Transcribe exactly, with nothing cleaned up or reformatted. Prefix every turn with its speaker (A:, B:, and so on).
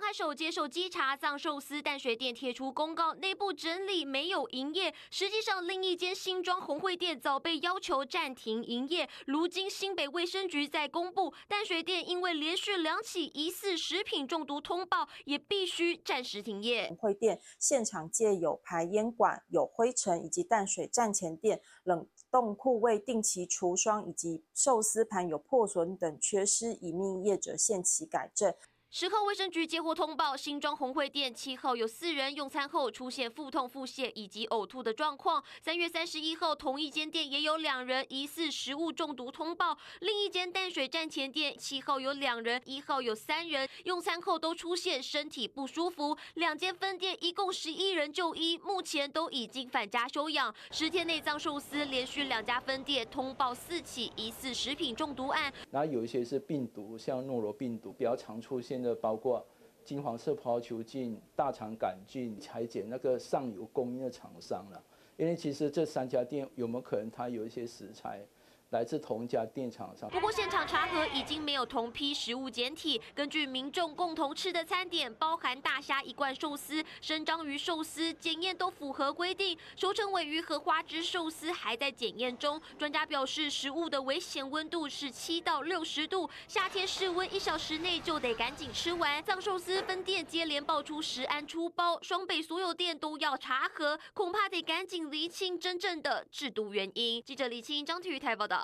A: 海首接受稽查，藏寿司淡水店贴出公告，内部整理没有营业。实际上，另一间新庄红会店早被要求暂停营业。如今新北卫生局在公布，淡水店因为连续两起疑似食品中毒通报，也必须暂时停业。
B: 红会店现场借有排烟管、有灰尘，以及淡水站前店冷冻库未定期除霜，以及寿司盘有破损等缺失，已命业者限期改正。
A: 十号卫生局接获通报，新庄红会店七号有四人用餐后出现腹痛、腹泻以及呕吐的状况。三月三十一号，同一间店也有两人疑似食物中毒通报。另一间淡水站前店七号有两人，一号有三人用餐后都出现身体不舒服。两间分店一共十一人就医，目前都已经返家休养。十天内，藏寿司连续两家分店通报四起疑似食品中毒案。
C: 然后有一些是病毒，像诺罗病毒比较常出现。包括金黄色葡萄球菌、大肠杆菌，裁剪那个上游供应的厂商了。因为其实这三家店有没有可能它有一些食材来自同一家电厂商？
A: 不过现场查核已经没有同批食物检体。根据民众共同吃的餐点，包含大虾一罐寿司、生章鱼寿司，检验都符合规定。熟成尾鱼和花枝寿司还在检验中。专家表示，食物的危险温度是七到六十度，夏天室温一小时内就得赶紧吃完。藏寿司分店接连爆出食安出包，双北所有店都要查核，恐怕得赶紧厘清真正的制毒原因。记者李清张体育台报道。